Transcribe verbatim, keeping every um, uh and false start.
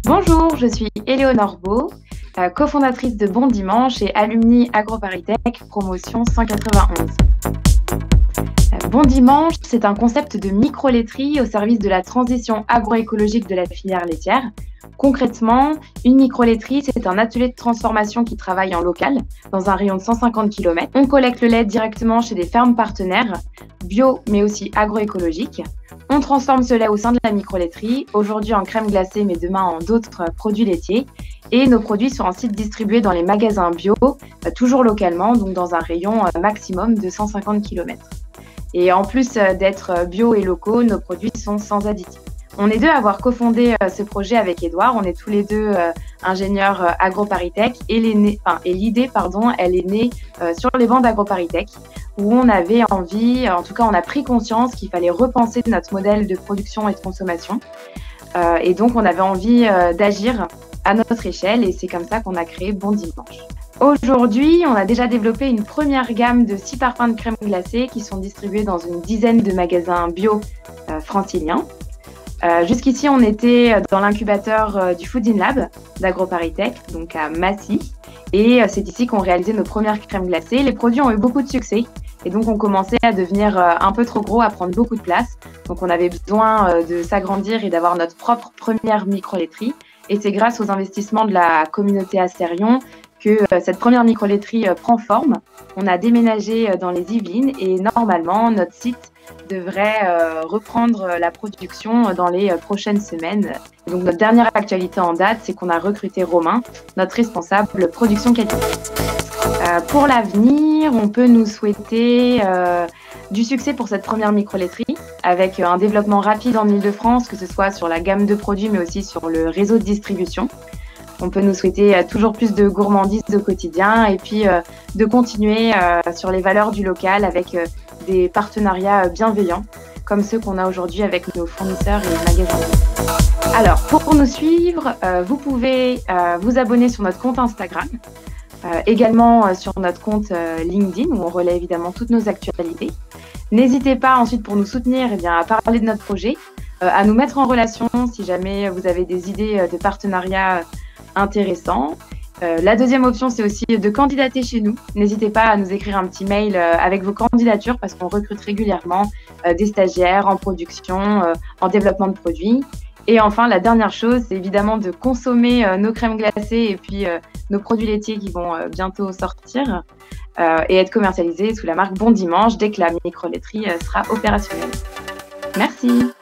Bonjour, je suis Éléonore Beau, euh, cofondatrice de Bon Dimanche et alumni AgroParisTech, promotion cent quatre-vingt-onze. Euh, Bon Dimanche, c'est un concept de micro-laiterie au service de la transition agroécologique de la filière laitière. Concrètement, une micro-laiterie, c'est un atelier de transformation qui travaille en local, dans un rayon de cent cinquante kilomètres. On collecte le lait directement chez des fermes partenaires, bio mais aussi agroécologiques. On transforme ce lait au sein de la micro-laiterie, aujourd'hui en crème glacée mais demain en d'autres produits laitiers. Et nos produits sont ensuite distribués dans les magasins bio, toujours localement, donc dans un rayon maximum de cent cinquante kilomètres. Et en plus d'être bio et locaux, nos produits sont sans additifs. On est deux à avoir cofondé euh, ce projet avec Édouard. On est tous les deux euh, ingénieurs euh, AgroParisTech et l'idée, enfin, et l'idée, pardon, elle est née euh, sur les bancs d'AgroParisTech où on avait envie, en tout cas on a pris conscience qu'il fallait repenser notre modèle de production et de consommation. Euh, et donc on avait envie euh, d'agir à notre échelle et c'est comme ça qu'on a créé Bon Dimanche. Aujourd'hui, on a déjà développé une première gamme de six parfums de crème glacée qui sont distribués dans une dizaine de magasins bio euh, franciliens. Euh, Jusqu'ici, on était dans l'incubateur euh, du Food in Lab d'AgroParisTech, donc à Massy. Et euh, c'est ici qu'on réalisait nos premières crèmes glacées. Les produits ont eu beaucoup de succès et donc on commençait à devenir euh, un peu trop gros, à prendre beaucoup de place. Donc on avait besoin euh, de s'agrandir et d'avoir notre propre première micro-laiterie. Et c'est grâce aux investissements de la communauté Astérion que euh, cette première micro-laiterie euh, prend forme. On a déménagé euh, dans les Yvelines et normalement, notre site devrait euh, reprendre la production dans les euh, prochaines semaines. Donc notre dernière actualité en date, c'est qu'on a recruté Romain, notre responsable production qualité. Euh, pour l'avenir, on peut nous souhaiter euh, du succès pour cette première micro-laiterie, avec un développement rapide en Île-de-France, que ce soit sur la gamme de produits, mais aussi sur le réseau de distribution. On peut nous souhaiter euh, toujours plus de gourmandise au quotidien et puis euh, de continuer euh, sur les valeurs du local avec euh, des partenariats bienveillants comme ceux qu'on a aujourd'hui avec nos fournisseurs et magasins. Alors, pour nous suivre, euh, vous pouvez euh, vous abonner sur notre compte Instagram, euh, également euh, sur notre compte euh, LinkedIn où on relaie évidemment toutes nos actualités. N'hésitez pas ensuite pour nous soutenir eh bien, à parler de notre projet, euh, à nous mettre en relation si jamais vous avez des idées de partenariat intéressants. Euh, la deuxième option, c'est aussi de candidater chez nous. N'hésitez pas à nous écrire un petit mail euh, avec vos candidatures parce qu'on recrute régulièrement euh, des stagiaires en production, euh, en développement de produits. Et enfin, la dernière chose, c'est évidemment de consommer euh, nos crèmes glacées et puis euh, nos produits laitiers qui vont euh, bientôt sortir euh, et être commercialisés sous la marque Bon Dimanche dès que la micro-laiterie euh, sera opérationnelle. Merci.